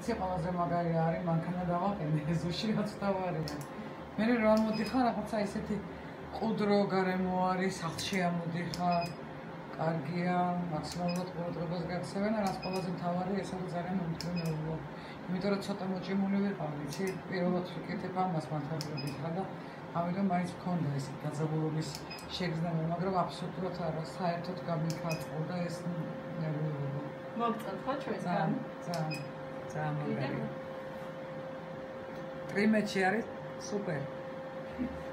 იცი ყველაზე მაგარი არის მანქანა დავაყენე ზუში რაც თავარია მე რომ მოდიხარ რაღაცა ისეთი ყუდრო გარემო არის სახლში ამოდიხარ კარგია მაქსიმალურად ყურადღებას გაქცევენ რაც ყველაზე მთავარია ეს არის ძალიან მომთხოვნეობა იმიტომ რომ ცოტა მოჭიმული ვიყავ იცი პირველად ვიკეთებ ამას მართლაც და ამიტომ მაინც მქონდა ეს დაძაბულობის შეგრძნება მაგრამ აბსოლუტურად არა საერთოდ გამიქარწყლდა ეს ნერვიულობა მოგწონთ ხო ჩვენთან ძალიან მაგარია ტრიმეჩი არის სუპერ